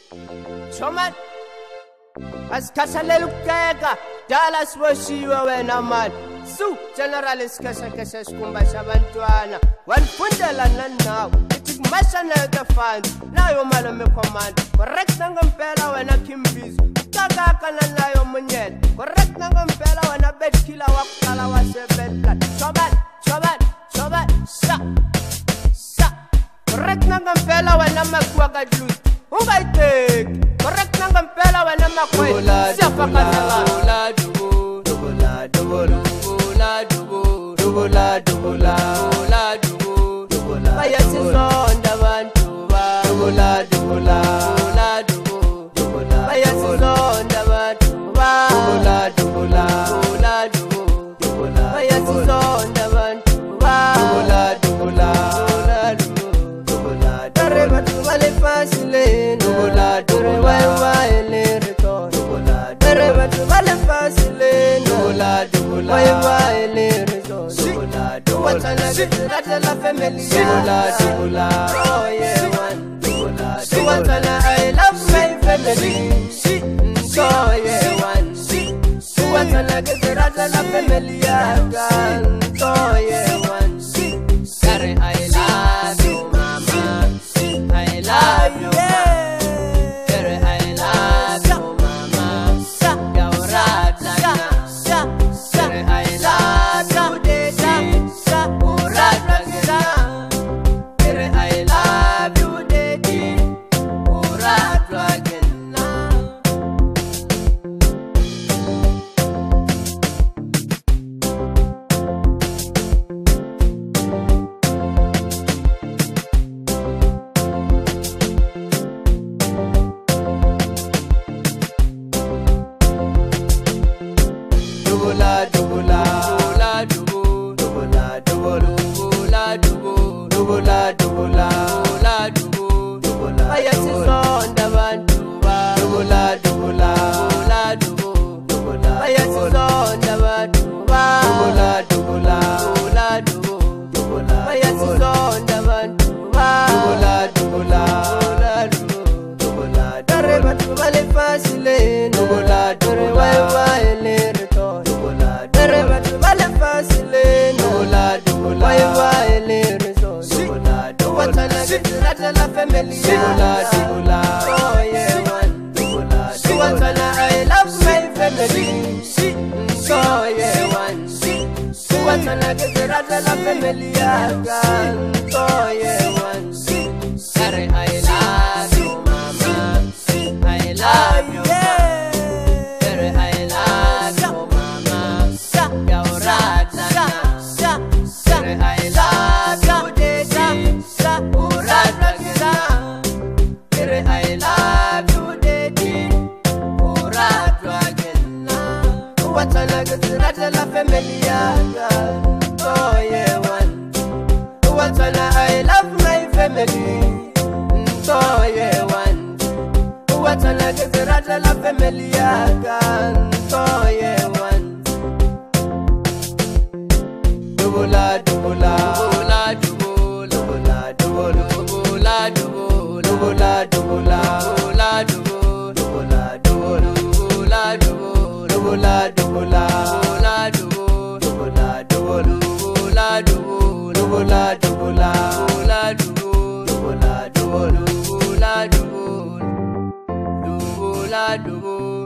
Choman asikhathalele ukukeka dala siboshiwe wena man su general isikhasekese sikumba sabantwana wanifundela nanawo ithi kumashana the fund nayo malume command correct ngempela wena Kimbizo ukakaka nayo munyela correct ngempela wena bedkiller wakuqala wasebedla choban sa correct ngempela wena makuwa kadluzi ungayiteki correct ngempela wena makwela siyafakazela bayasizonda abantu bayasizonda abantu bayasizonda abantu vale fácil no dure vai retorno tu vale fácil no vai retorno watana que la familia oh yeah one watana I love my family so yeah one watana que la familia oh yeah one Kare I love you mama I love you, Kere, I love you, mama. Yaurata, Kere, I love you, Daddy. Urata, Kere, I love you, Daddy. Urata, la familia oh yeah one I love my family so yeah one watana que la familia oh yeah one Kare I love you mama I love you Kare I love you mama Yaurata Kare I love you Daddy Urata Kere I love you Daddy Urata watana que la familia oh yeah one watana I love my family oh yeah one watana que la familia oh yeah one dubula dubula